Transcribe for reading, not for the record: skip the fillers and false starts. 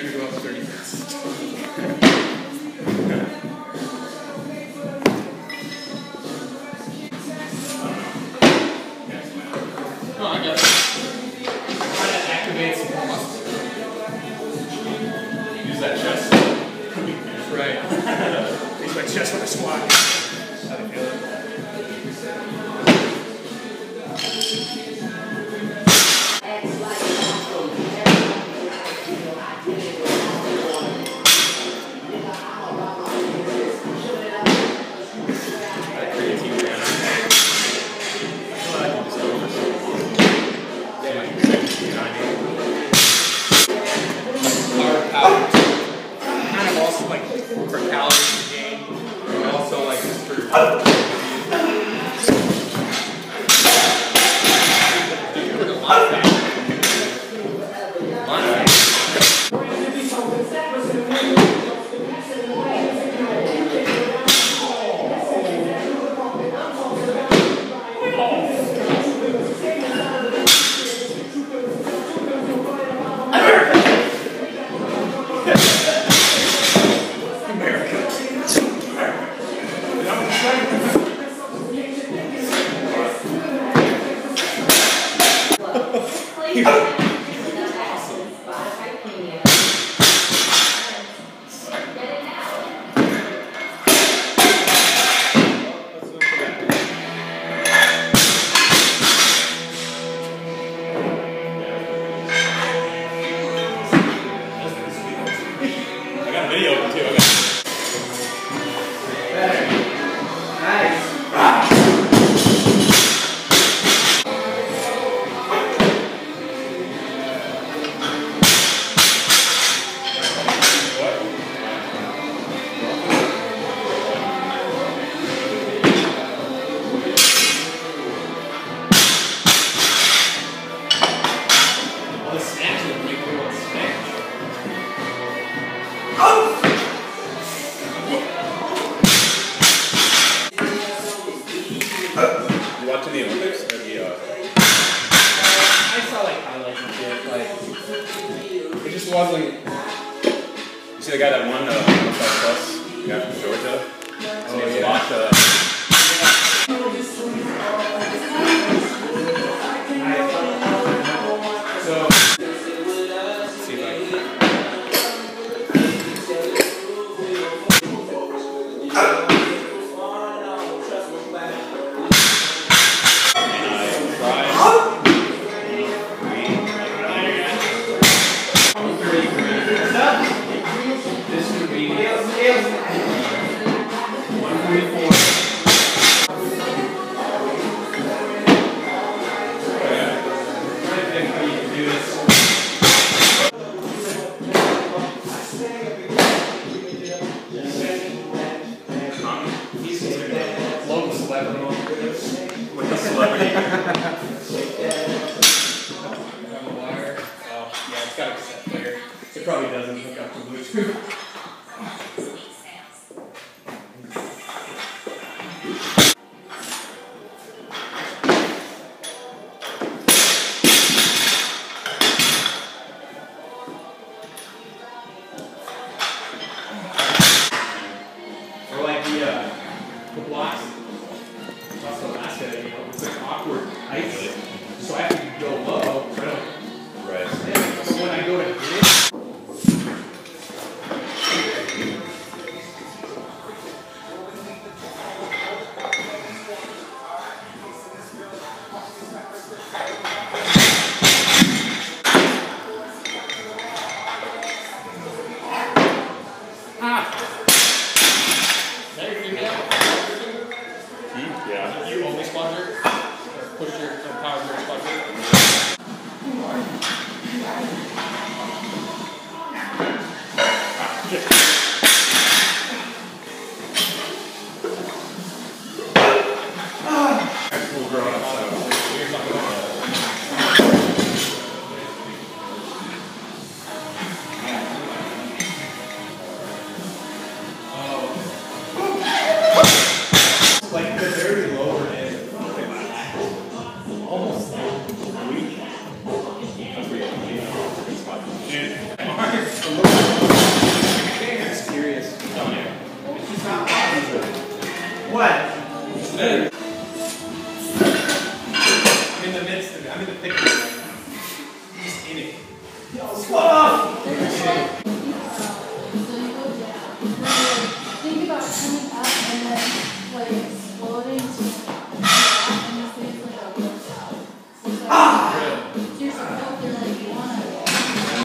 sure to go up 30 minutes. Oh, I got it. Try to activate some more muscle. Use that chest. That's right. Use my chest when I squat. How do you feel it? Wasn't. You see the guy that won the plus? The guy from Georgia? His name's Alaska. So, let's see if I can. With the celebrity. It's got a cassette player. It probably doesn't hook up to Bluetooth. Or like the blocks. Across Alaska, you know, it's like awkward heights. So I have to go low. So I don't. Right. So when I go to hit it. What? I'm in the midst of it. I'm in the thick of it right now. Just in it. Yo, slow up! So you go down. Think about coming up and then like exploding to